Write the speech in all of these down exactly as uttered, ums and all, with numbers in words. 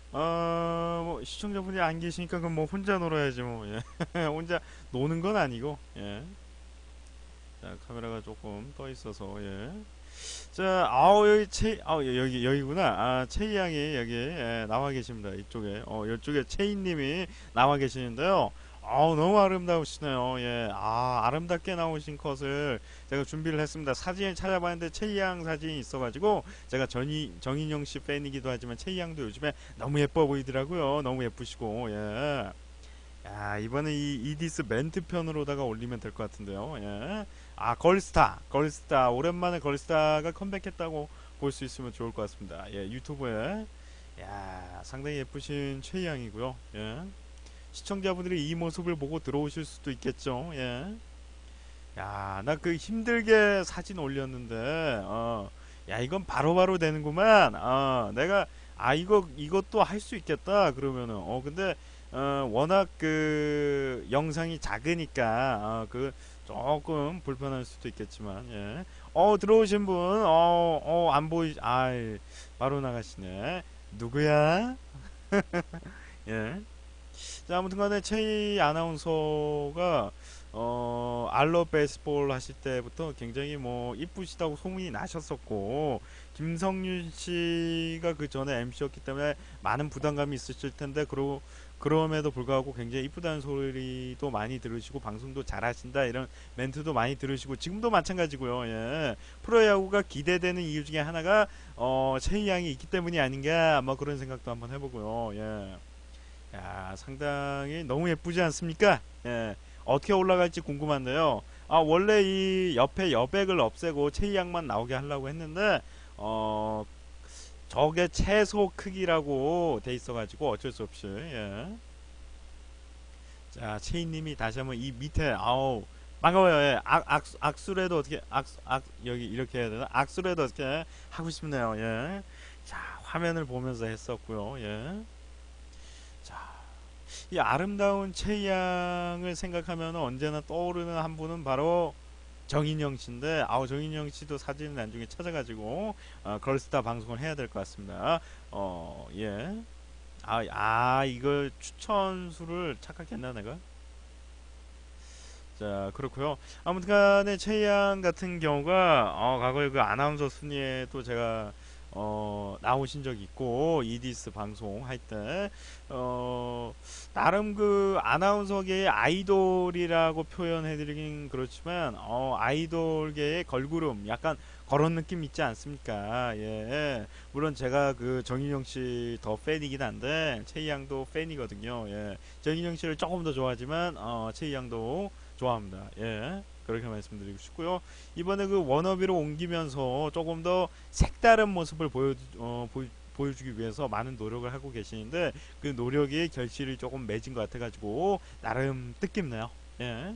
어, 뭐 시청자분이 안 계시니까 그럼 뭐 혼자 놀아야지 뭐. 예. 혼자 노는 건 아니고. 예. 자, 카메라가 조금 떠 있어서 예. 자, 아우 여기 채, 아 여기 여기구나. 아, 채이 양이 여기 예, 나와 계십니다. 이쪽에. 어, 이쪽에 채이 님이 나와 계시는데요. 아우 너무 아름다우시네요. 예. 아, 아름답게 나오신 컷을 제가 준비를 했습니다. 사진을 찾아봤는데 채이 양 사진이 있어가지고 제가 전이 정인영 씨 팬이기도 하지만 채이 양도 요즘에 너무 예뻐 보이더라고요. 너무 예쁘시고 예. 야, 이번에 이 이디스 멘트 편으로다가 올리면 될 것 같은데요. 예. 아, 걸스타. 걸스타. 오랜만에 걸스타가 컴백했다고 볼 수 있으면 좋을 것 같습니다. 예, 유튜브에. 야, 상당히 예쁘신 최희양이고요. 예. 시청자분들이 이 모습을 보고 들어오실 수도 있겠죠. 예. 야, 나 그 힘들게 사진 올렸는데, 어, 야, 이건 바로바로 되는구만. 어, 내가, 아, 이거, 이것도 할 수 있겠다. 그러면은, 어, 근데, 어, 워낙 그, 영상이 작으니까, 어, 그, 조금 불편할 수도 있겠지만, 예. 어, 들어오신 분, 어, 어, 안 보이, 아, 바로 나가시네. 누구야? 예. 자, 아무튼 간에 최희 아나운서가 어, 알러 베이스볼 하실 때부터 굉장히 뭐 이쁘시다고 소문이 나셨었고 김성윤 씨가 그 전에 엠씨였기 때문에 많은 부담감이 있으실 텐데 그러, 그럼에도 불구하고 굉장히 이쁘다는 소리도 많이 들으시고 방송도 잘하신다 이런 멘트도 많이 들으시고 지금도 마찬가지고요. 예. 프로야구가 기대되는 이유 중에 하나가 어, 최희 양이 있기 때문이 아닌가 뭐 그런 생각도 한번 해보고요. 예. 야, 상당히 너무 예쁘지 않습니까? 예. 어떻게 올라갈지 궁금한데요. 아, 원래 이 옆에 여백을 없애고 체이양만 나오게 하려고 했는데, 어, 저게 최소 크기라고 돼 있어가지고 어쩔 수 없이, 예. 자, 체이님이 다시 한번 이 밑에, 아우, 반가워요. 예. 악, 악, 악수라도 어떻게, 악, 악, 여기 이렇게 해야 되나? 악수라도 어떻게 하고 싶네요. 예. 자, 화면을 보면서 했었고요. 예. 자, 이 아름다운 채양을 생각하면 언제나 떠오르는 한 분은 바로 정인영 씨인데, 아우 정인영 씨도 사진을 나중에 찾아가지고 어, 걸스타 방송을 해야 될 것 같습니다. 어, 예. 아, 아, 이걸 추천수를 착각했나 내가? 자, 그렇고요. 아무튼간에 최양 같은 경우가 어, 과거에 그 아나운서 순위에도 제가 어, 나오신 적 있고 이디스 방송 할 때 어, 나름 그 아나운서계의 아이돌이라고 표현해드리긴 그렇지만 어, 아이돌계의 걸그룹 약간 그런 느낌 있지 않습니까? 예. 물론 제가 그 정인영 씨 더 팬이긴 한데 최희양도 팬이거든요. 예. 정인영 씨를 조금 더 좋아하지만 어, 최희양도 좋아합니다. 예. 그렇게 말씀드리고 싶고요. 이번에 그 워너비로 옮기면서 조금 더 색다른 모습을 보여 어, 보여 보여주기 위해서 많은 노력을 하고 계시는데 그 노력이 결실이 조금 맺은 것 같아가지고 나름 뜻깊네요. 예.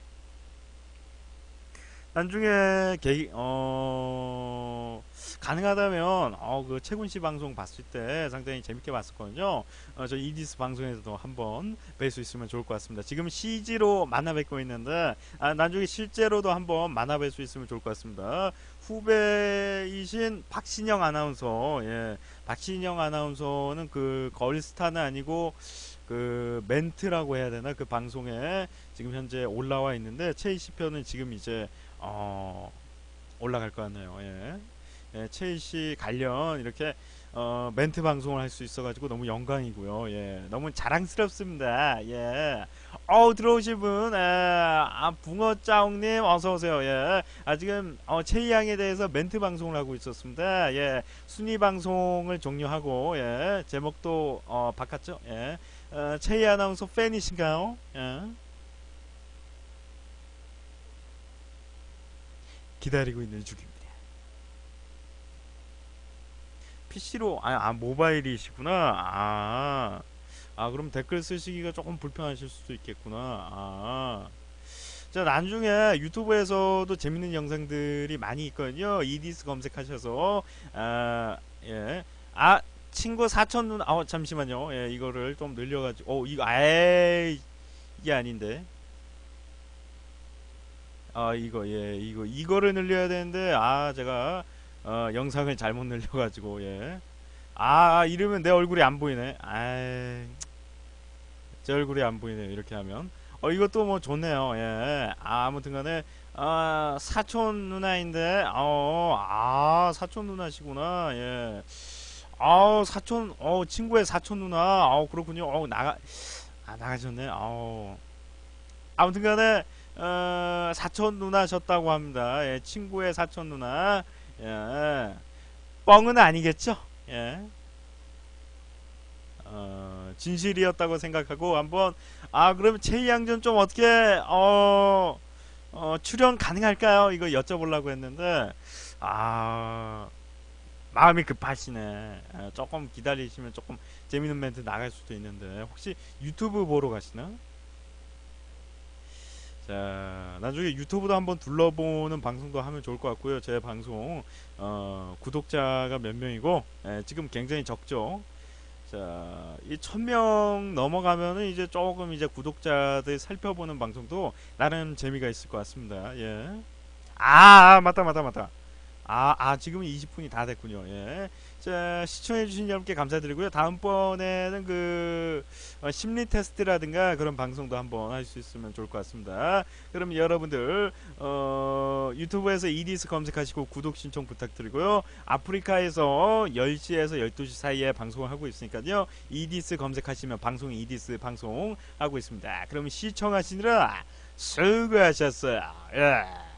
나중에 개, 어, 가능하다면 어, 그 채군 씨 방송 봤을 때 상당히 재밌게 봤었거든요. 어, 저 이디스 방송에서도 한번 뵐 수 있으면 좋을 것 같습니다. 지금 씨지로 만나 뵙고 있는데 아, 나중에 실제로도 한번 만나 뵐 수 있으면 좋을 것 같습니다. 후배이신 박신영 아나운서, 예, 박신영 아나운서는 그 걸스타는 아니고 그 멘트라고 해야 되나 그 방송에 지금 현재 올라와 있는데 최이시 편은 지금 이제 어, 올라갈 것 같네요. 예. 예, 최이시 관련 이렇게 어, 멘트 방송을 할 수 있어가지고 너무 영광이고요. 예, 너무 자랑스럽습니다. 예. 어 들어오신 분, 예, 아, 붕어짜옹님 어서 오세요. 예. 아 지금 어, 최이 양에 대해서 멘트 방송을 하고 있었습니다. 예, 순위 방송을 종료하고 예, 제목도 어, 바꿨죠. 예. 어, 최이 아나운서 팬이신가요? 예. 기다리고 있는 중입니다. 피씨로 아, 아 모바일이시구나. 아, 아 그럼 댓글 쓰시기가 조금 불편하실 수도 있겠구나. 아, 자 나중에 유튜브에서도 재밌는 영상들이 많이 있거든요. 이디스 검색하셔서 아, 예. 아 친구 사천 눈, 아 잠시만요. 예, 이거를 좀 늘려가지고, 어 이거 에이 이게 아닌데. 아 이거 예 이거 이거를 늘려야 되는데 아 제가 어, 영상을 잘못 늘려가지고 예. 아, 이러면 내 얼굴이 안 보이네. 아이, 제 얼굴이 안 보이네요. 이렇게 하면. 어, 이것도 뭐 좋네요. 예. 아, 아무튼 간에, 아, 사촌 누나인데, 어, 아, 사촌 누나시구나. 예. 아우, 사촌, 어, 친구의 사촌 누나. 아우, 그렇군요. 어, 나가, 아, 나가셨네. 아우. 아무튼 간에, 어, 사촌 누나셨다고 합니다. 예, 친구의 사촌 누나. 예. 뻥은 아니겠죠? 예. 어, 진실이었다고 생각하고 한번 아 그러면 최희양전 좀 어떻게 어, 어 출연 가능할까요? 이거 여쭤보려고 했는데 아 마음이 급하시네. 아, 조금 기다리시면 조금 재밌는 멘트 나갈 수도 있는데 혹시 유튜브 보러 가시나? 자 나중에 유튜브도 한번 둘러보는 방송도 하면 좋을 것 같고요. 제 방송 어, 구독자가 몇 명이고 예, 지금 굉장히 적죠. 자, 이 천 명 넘어가면은 이제 조금 이제 구독자들 살펴보는 방송도 나름 재미가 있을 것 같습니다. 예. 아, 아, 맞다, 맞다, 맞다. 아, 아, 지금은 이십 분이 다 됐군요. 예. 자, 시청해주신 여러분께 감사드리고요. 다음번에는 그, 어, 심리 테스트라든가 그런 방송도 한번 할 수 있으면 좋을 것 같습니다. 그럼 여러분들, 어, 유튜브에서 이디스 검색하시고 구독 신청 부탁드리고요. 아프리카에서 열 시에서 열두 시 사이에 방송을 하고 있으니까요. 이디스 검색하시면 방송 이디스 방송 하고 있습니다. 그럼 시청하시느라 수고하셨어요. 예.